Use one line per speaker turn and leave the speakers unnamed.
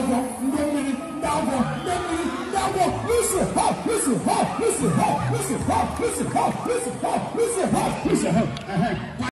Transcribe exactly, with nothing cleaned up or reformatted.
agwọ ndị mmiri ndị agwọ ndị mmiri ndị agwọ lusi ha lusi ha lusi ha lusi ha lusi ha lusi ha lusi ha lusi ha